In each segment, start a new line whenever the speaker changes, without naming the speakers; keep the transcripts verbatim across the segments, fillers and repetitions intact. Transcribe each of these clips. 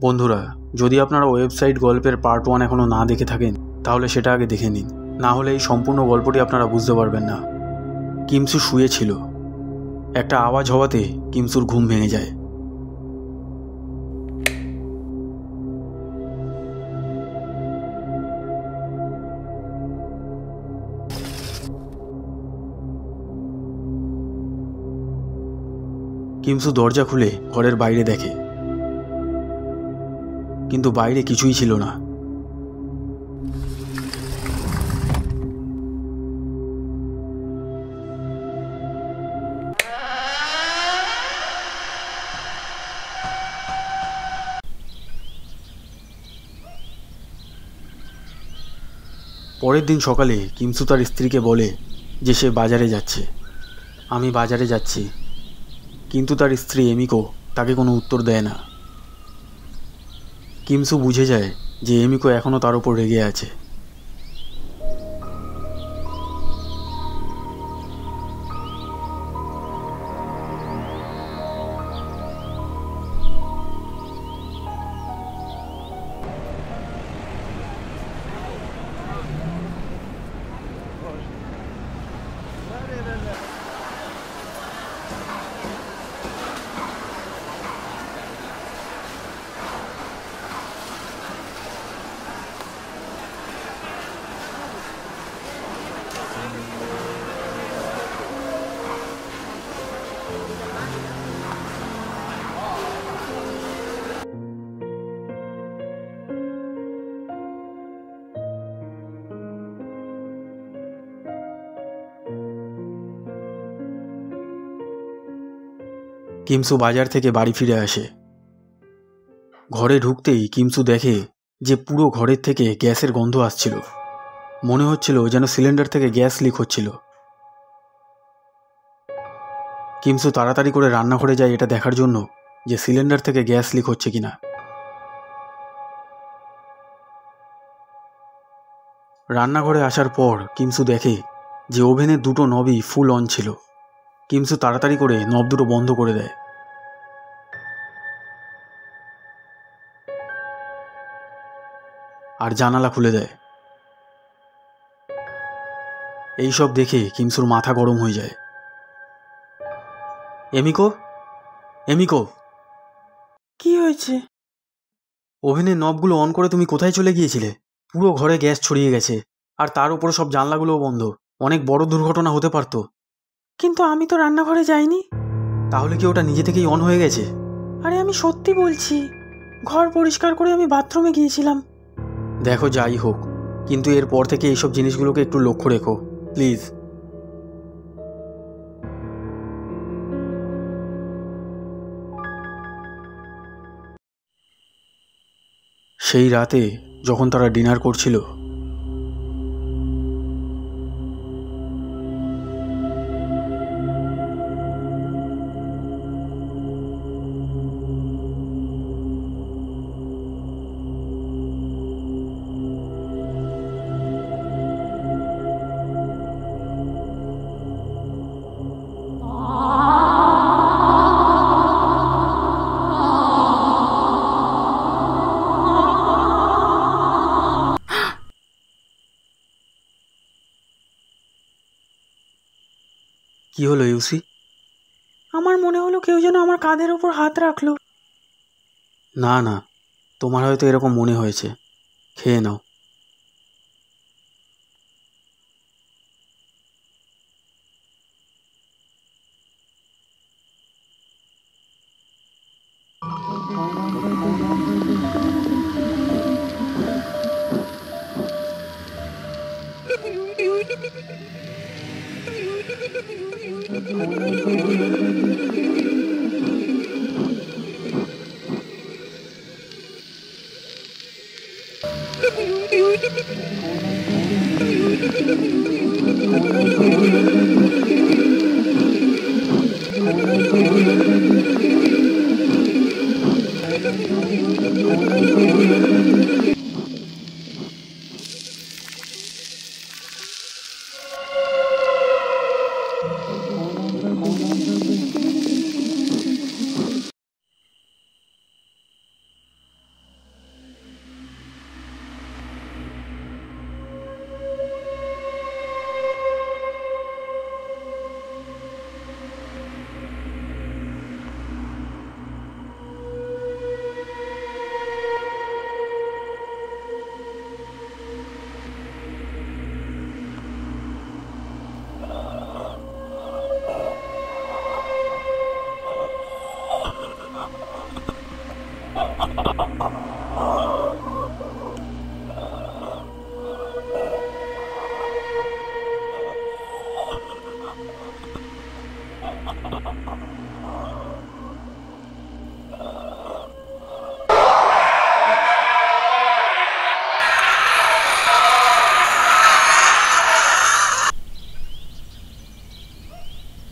বন্ধুরা, যদি আপনারা ওয়েবসাইট গল্পের পার্ট ওয়ান এখনও না দেখে থাকেন তাহলে সেটা আগে দেখে নিন, না হলে এই সম্পূর্ণ গল্পটি আপনারা বুঝতে পারবেন না। কিমসু শুয়েছিল। একটা আওয়াজ হওয়াতে কিমসুর ঘুম ভেঙে যায়। কিমসু দরজা খুলে ঘরের বাইরে দেখে, কিন্তু বাইরে কিছুই ছিল না। পরের দিন সকালে কিমসু তার স্ত্রীকে বলে যে সে বাজারে যাচ্ছে। আমি বাজারে যাচ্ছি। কিন্তু তার স্ত্রী এমিকো তাকে কোনো উত্তর দেয় না। কিমসু বুঝে যায় যে এমিকো এখনও তার উপর রেগে আছে। কিমসু বাজার থেকে বাড়ি ফিরে আসে। ঘরে ঢুকতেই কিমসু দেখে যে পুরো ঘরের থেকে গ্যাসের গন্ধ আসছিল। মনে হচ্ছিল যেন সিলিন্ডার থেকে গ্যাস লিক হচ্ছিল। কিমসু তাড়াতাড়ি করে রান্নাঘরে যায় এটা দেখার জন্য যে সিলিন্ডার থেকে গ্যাস লিক হচ্ছে কিনা। রান্নাঘরে আসার পর কিমসু দেখে যে ওভেনের দুটো নবই ফুল অন ছিল। কিমসু তাড়াতাড়ি করে নব দুটো বন্ধ করে দেয়। আর জানালা খুলে দেয়। এইসব দেখে কিমসুর মাথা গরম হয়ে যায়। এমিকো, এমিকো,
কি হয়েছে?
ওভেনের নবগুলো অন করে তুমি কোথায় চলে গিয়েছিলে? পুরো ঘরে গ্যাস ছড়িয়ে গেছে, আর তার উপর সব জানলাগুলোও বন্ধ। অনেক বড় দুর্ঘটনা হতে পারতো।
কিন্তু আমি তো রান্নাঘরে যাইনি।
তাহলে কি ওটা নিজে থেকেই অন হয়ে গেছে?
আরে আমি সত্যি বলছি, ঘর পরিষ্কার করে আমি বাথরুমে গিয়েছিলাম।
দেখো, যাই হোক, কিন্তু এরপর থেকে এইসব জিনিসগুলোকে একটু লক্ষ্য রেখো প্লিজ। সেই রাতে যখন তারা ডিনার করছিল, কি হলো ইউসি?
আমার মনে হলো কেউ যেন আমার কাঁধের ওপর হাত রাখলো।
না না, তোমার হয়তো এরকম মনে হয়েছে। খেয়ে নাও।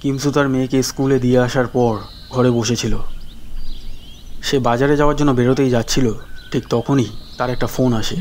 কিমসু তার মেয়েকে স্কুলে দিয়ে আসার পর ঘরে বসেছিল। সে বাজারে যাওয়ার জন্য বেরোতেই যাচ্ছিল, ঠিক তখনই তার একটা ফোন আসে।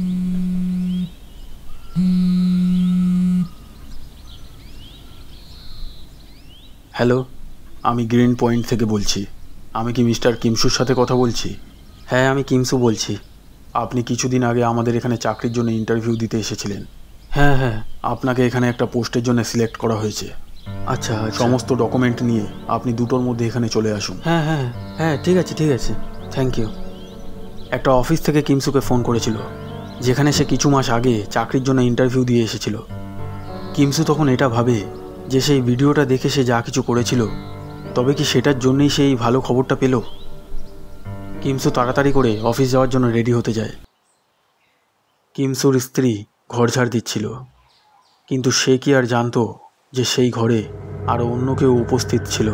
হ্যালো, আমি গ্রিন পয়েন্ট থেকে বলছি। আমি কি মিস্টার কিমসুর সাথে কথা বলছি? হ্যাঁ, আমি কিমসু বলছি। আপনি কিছুদিন আগে আমাদের এখানে চাকরির জন্য ইন্টারভিউ দিতে এসেছিলেন। হ্যাঁ হ্যাঁ, আপনাকে এখানে একটা পোস্টের জন্য সিলেক্ট করা হয়েছে। আচ্ছা, সমস্ত ডকুমেন্ট নিয়ে আপনি দুটোর মধ্যে এখানে চলে আসুন। হ্যাঁ হ্যাঁ হ্যাঁ, ঠিক আছে ঠিক আছে, থ্যাংক ইউ। একটা অফিস থেকে কিমসুকে ফোন করেছিল, যেখানে সে কিছু মাস আগে চাকরির জন্য ইন্টারভিউ দিয়ে এসেছিল। কিমসু তখন এটা ভাবে যে সেই ভিডিওটা দেখে সে যা কিছু করেছিল, তবে কি সেটার জন্যই সেই ভালো খবরটা পেল? কিমসু তাড়াতাড়ি করে অফিস যাওয়ার জন্য রেডি হতে যায়। কিমসুর স্ত্রী ঘর ঝাড় দিচ্ছিল, কিন্তু সে কি আর জানতো যে সেই ঘরে আরও অন্য কেউ উপস্থিত ছিল।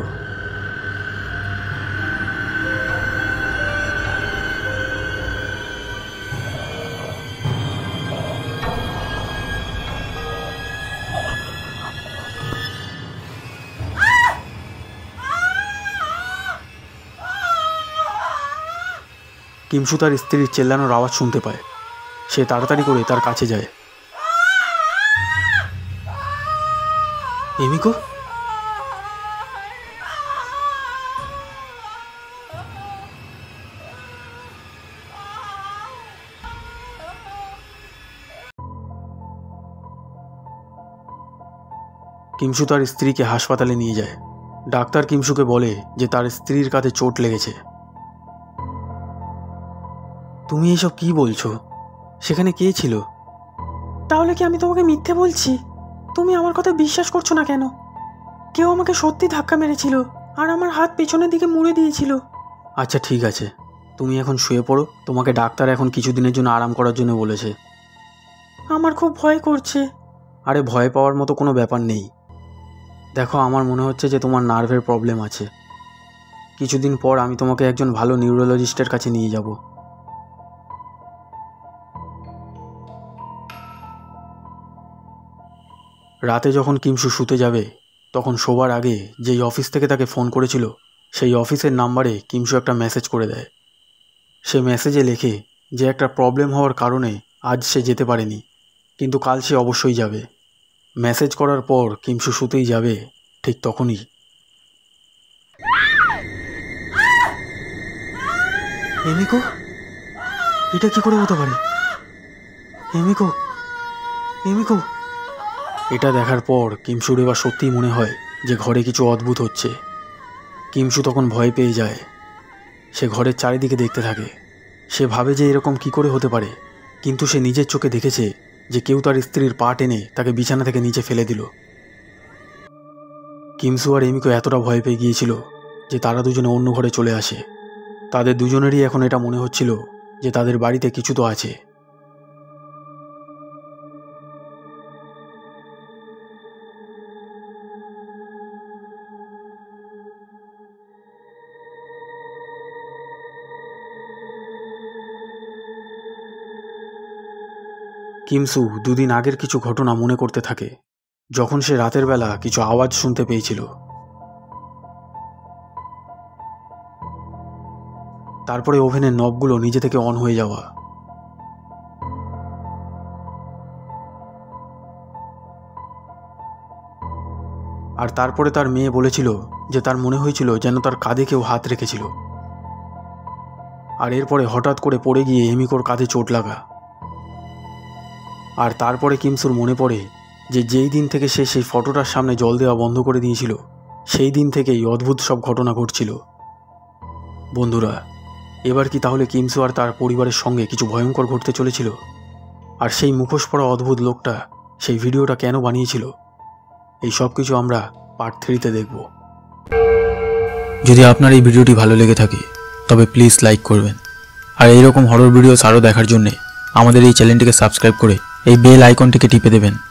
কিমসু তার স্ত্রীর চেল্লানোর আওয়াজ শুনতে পায়। সে তাড়াতাড়ি করে তার কাছে যায়। এমিকো, কিমসু তার স্ত্রীকে হাসপাতালে নিয়ে যায়। ডাক্তার কিমসুকে বলে যে তার স্ত্রীর কাঁধে চোট লেগেছে। তুমি এসব কি বলছো? সেখানে কে ছিল?
তাহলে কি আমি তোমাকে মিথ্যে বলছি? তুমি আমার কথা বিশ্বাস করছো না কেন? কেউ আমাকে সত্যি ধাক্কা মেরেছিল আর আমার হাত পেছনের দিকে মুড়ে দিয়েছিল।
আচ্ছা ঠিক আছে, তুমি এখন শুয়ে পড়ো। তোমাকে ডাক্তার এখন কিছুদিনের জন্য আরাম করার জন্য বলেছে।
আমার খুব ভয় করছে।
আরে ভয় পাওয়ার মতো কোনো ব্যাপার নেই। দেখো, আমার মনে হচ্ছে যে তোমার নার্ভের প্রবলেম আছে। কিছুদিন পর আমি তোমাকে একজন ভালো নিউরোলজিস্টের কাছে নিয়ে যাব। রাতে যখন কিমসু শুতে যাবে, তখন শোবার আগে যেই অফিস থেকে তাকে ফোন করেছিল, সেই অফিসের নাম্বারে কিমসু একটা মেসেজ করে দেয়। সে মেসেজে লেখে যে একটা প্রবলেম হওয়ার কারণে আজ সে যেতে পারেনি, কিন্তু কাল সে অবশ্যই যাবে। মেসেজ করার পর কিমসু শুতেই যাবে, ঠিক তখনই এমিকো, এটা কি করে হতে পারে? এমিকো, এমিকো। এটা দেখার পর কিমসুর এবার সত্যিই মনে হয় যে ঘরে কিছু অদ্ভুত হচ্ছে। কিমসু তখন ভয় পেয়ে যায়। সে ঘরের চারিদিকে দেখতে থাকে। সে ভাবে যে এরকম কি করে হতে পারে, কিন্তু সে নিজের চোখে দেখেছে যে কেউ তার স্ত্রীর পা টেনে তাকে বিছানা থেকে নিচে ফেলে দিল। কিমসু আর এমিকো এতটা ভয় পেয়ে গিয়েছিল যে তারা দুজনে অন্য ঘরে চলে আসে। তাদের দুজনেরই এখন এটা মনে হচ্ছিল যে তাদের বাড়িতে কিছু তো আছে। কিমসু দুদিন আগের কিছু ঘটনা মনে করতে থাকে, যখন সে রাতের বেলা কিছু আওয়াজ শুনতে পেয়েছিল। তারপরে ওভেনের নবগুলো নিজে থেকে অন হয়ে যাওয়া। আর তারপরে তার মেয়ে বলেছিল যে তার মনে হয়েছিল যেন তার কাঁধে কেউ হাত রেখেছিল। আর এরপরে হঠাৎ করে পড়ে গিয়ে এমিকোর কাঁধে চোট লাগা। আর তারপরে কিমসুর মনে পড়ে যে যেই দিন থেকে সে সেই ফটোটার সামনে জল দেওয়া বন্ধ করে দিয়েছিল, সেই দিন থেকেই অদ্ভুত সব ঘটনা ঘটছিল। বন্ধুরা, এবার কি তাহলে কিমসু আর তার পরিবারের সঙ্গে কিছু ভয়ঙ্কর ঘটতে চলেছিল? আর সেই মুখোশ পরা অদ্ভুত লোকটা সেই ভিডিওটা কেন বানিয়েছিল? এই সব কিছু আমরা পার্ট থ্রিতে দেখব। যদি আপনার এই ভিডিওটি ভালো লেগে থাকে তবে প্লিজ লাইক করবেন, আর এইরকম হরর ভিডিওস আরও দেখার জন্যে আমাদের এই চ্যানেলটিকে সাবস্ক্রাইব করে এই বেল আইকনটিকে টিপে দেবেন।